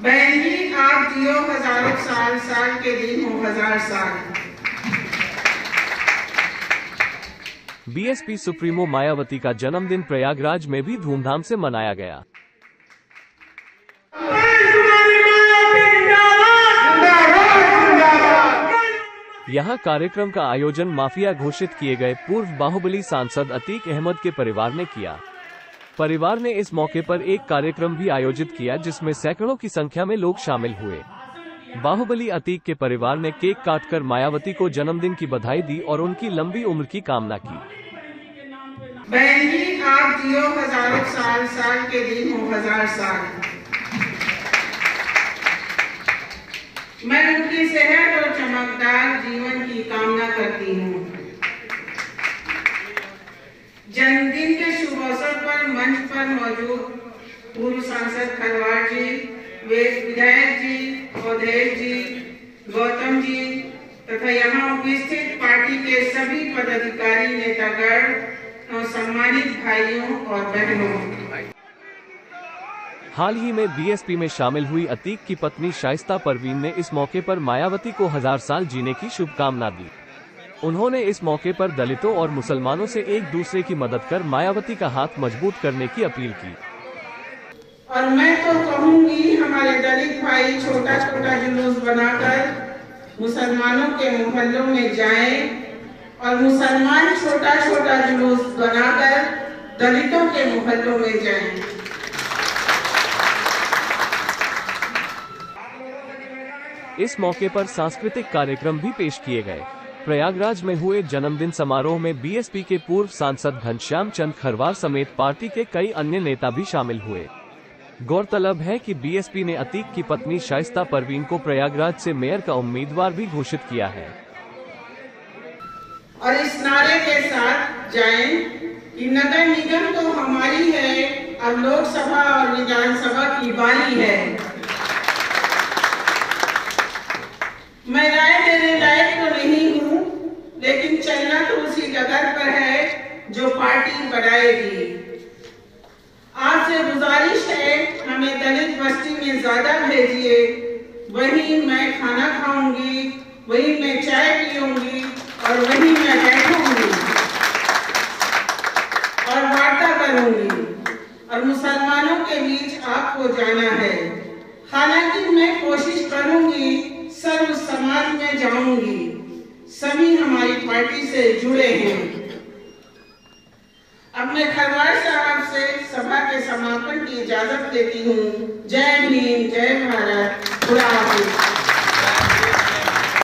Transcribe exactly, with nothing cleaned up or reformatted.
बहन जी, आप जियो हजारों साल, साल के दिन हो हजार साल। बीएसपी सुप्रीमो मायावती का जन्मदिन प्रयागराज में भी धूमधाम से मनाया गया। यहां कार्यक्रम का आयोजन माफिया घोषित किए गए पूर्व बाहुबली सांसद अतीक अहमद के परिवार ने किया। परिवार ने इस मौके पर एक कार्यक्रम भी आयोजित किया जिसमें सैकड़ों की संख्या में लोग शामिल हुए। बाहुबली अतीक के परिवार ने केक काटकर मायावती को जन्मदिन की बधाई दी और उनकी लंबी उम्र की कामना की। बहन जी, आप जियो हजारों साल, साल के दिन हो हजार साल। मैं उनकी सेहत और चमकदार जीवन की कामना करती हूँ। जन्मदिन के शुभ अवसर पर मंच पर मौजूद पूर्व सांसद खरवार जी, विधायक जी, अवधेश जी, गौतम जी तथा यहाँ उपस्थित पार्टी के सभी पदाधिकारी, नेतागण और सम्मानित भाइयों और बहनों, हाल ही में बीएसपी में शामिल हुई अतीक की पत्नी शाइस्ता परवीन ने इस मौके पर मायावती को हजार साल जीने की शुभकामना दी। उन्होंने इस मौके पर दलितों और मुसलमानों से एक दूसरे की मदद कर मायावती का हाथ मजबूत करने की अपील की। और मैं तो कहूँगी, हमारे दलित भाई छोटा छोटा जुलूस बनाकर मुसलमानों के मोहल्लों में जाएं और मुसलमान छोटा छोटा जुलूस बनाकर दलितों के मोहल्लों में जाएं। इस मौके पर सांस्कृतिक कार्यक्रम भी पेश किए गए। प्रयागराज में हुए जन्मदिन समारोह में बीएसपी के पूर्व सांसद घनश्याम चंद खरवार समेत पार्टी के कई अन्य नेता भी शामिल हुए। गौरतलब है कि बीएसपी ने अतीक की पत्नी शाइस्ता परवीन को प्रयागराज से मेयर का उम्मीदवार भी घोषित किया है। और इस नारे के साथ जाएं कि नगर निगम तो हमारी है, अब लोकसभा और विधानसभा की बारी है। मैं राय देने लायक तो नहीं हूँ, लेकिन चलना तो उसी डगर पर है जो पार्टी बनाएगी। आपसे गुजारिश है, हमें दलित बस्ती में ज्यादा भेजिए। वहीं मैं खाना खाऊंगी, वहीं मैं चाय पीऊंगी और वहीं मैं बैठूंगी और वार्ता करूंगी। और मुसलमानों के बीच आपको जाना है। हालांकि मैं कोशिश करूंगी सर्व समाज में जाऊंगी। सभी हमारी पार्टी से जुड़े हैं। अब मैं खरवार साहब से सभा के समापन की इजाजत लेती हूँ। जय भीम, जय भारत, खुदा हाफिज।